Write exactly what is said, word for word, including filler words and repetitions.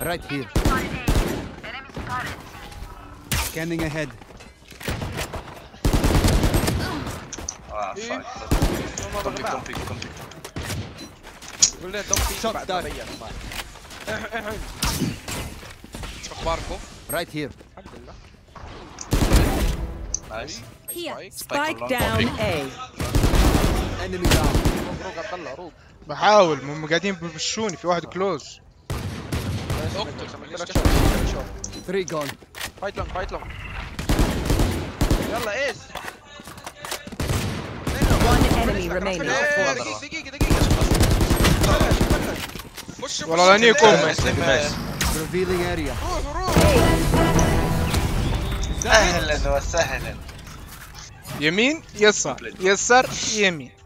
Right here. Scanning ahead. اه فاك كومبي كومبي كومبي قول لي دوبي بعد ما بين شو اخباركم؟ Right here. الحمد لله. نايس Spike down A. Enemy down. روق عبد الله روق. بحاول هم قاعدين ببشوني في واحد كلوز. اقتل Three gone. فايت لونج فايت لونج. يلا ايس. One enemy remaining. دقيقة دقيقة دقيقة. خش والله لا نيكم. Revealing area. روح روح. اهلا وسهلا. يمين يسار يسار يمين.